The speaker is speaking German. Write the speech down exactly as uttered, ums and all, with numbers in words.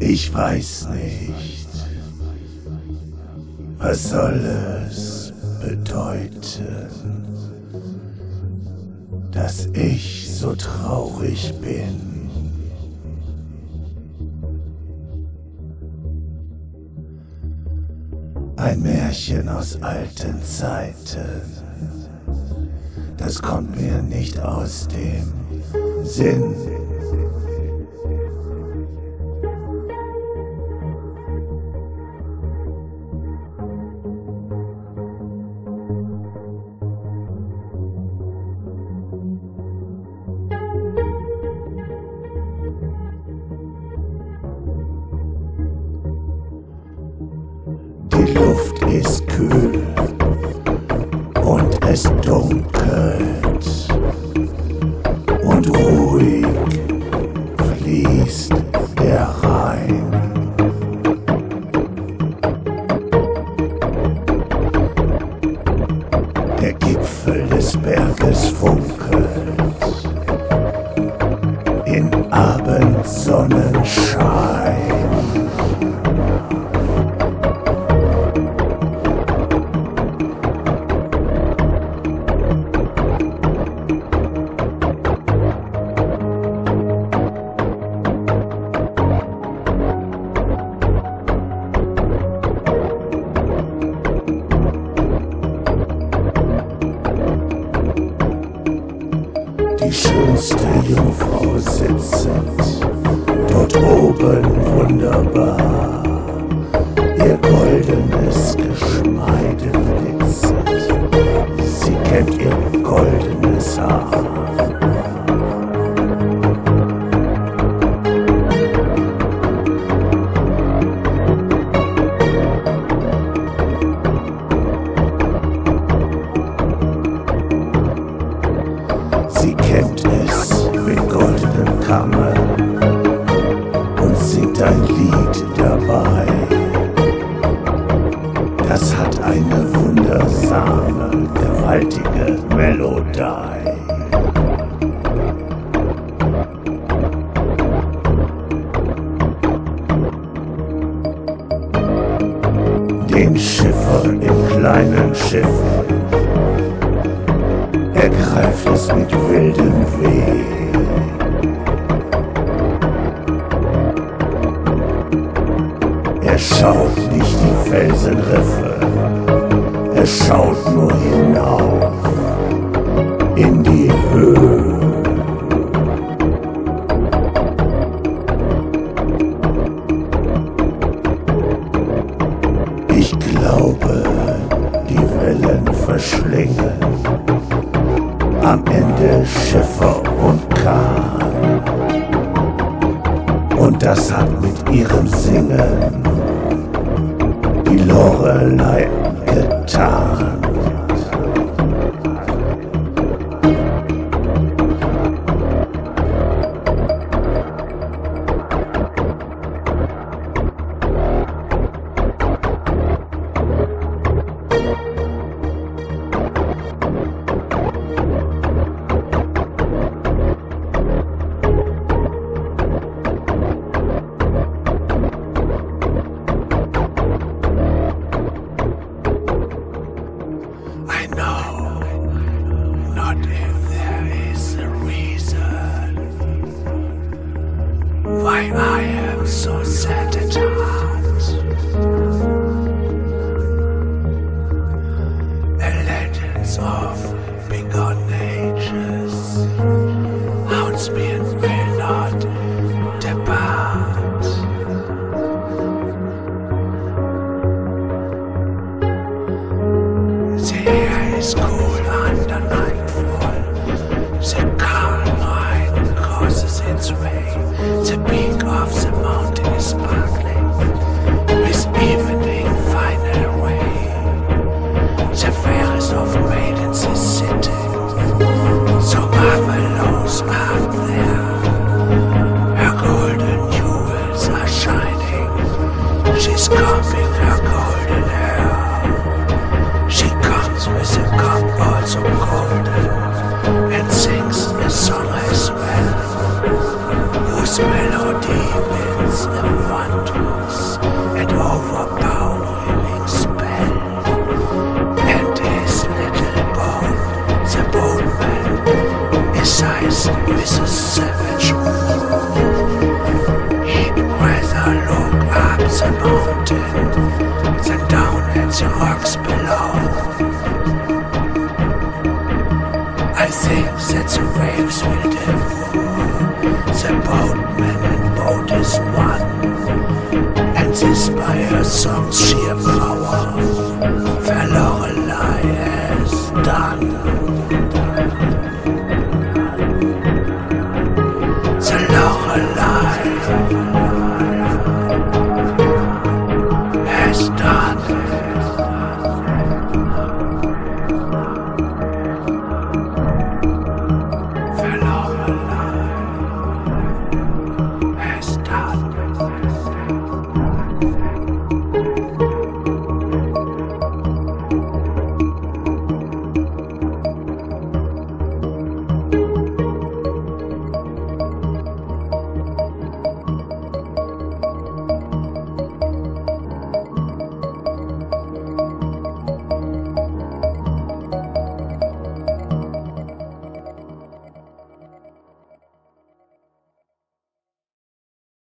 Ich weiß nicht, was soll es bedeuten, dass ich so traurig bin. Ein Märchen aus alten Zeiten, das kommt mir nicht aus dem Sinn. Die Luft ist kühl und es dunkelt und ruhig fließt der Rhein. Der Gipfel des Berges funkelt in Abendsonnenschein. Die schönste Jungfrau sitzend, dort oben wunderbar, ihr goldenes Geschmeide glitzert, sie kämmt ihr goldenes Haar. Sie kämmt es mit goldenen Kammern und singt ein Lied dabei. Das hat eine wundersame, gewaltige Melodie. Den Schiffer im kleinen Schiff ergreift es mit wildem Weh. Er schaut nicht die Felsenriffe, er schaut nur hinauf in die Höhe. Ich glaube, die Wellen verschlingen am Ende Schiffer und Kahn. Und das hat mit ihrem Singen die Lorelei getan. I know not if there is a reason why I am so sad at heart. The legends of bygone ages haunts me and will not depart. The air is cool under nightfall. The calm light crosses its way. The peak of the mountain is sparkling with evening final way. The fairest of maidens is sitting, so boatman is sized with a savage roar. He'd rather look up the mountain than down at the rocks below. I think that the waves will devour the boatman and boat is one, and this by her song's sheer power, Lorelei has done.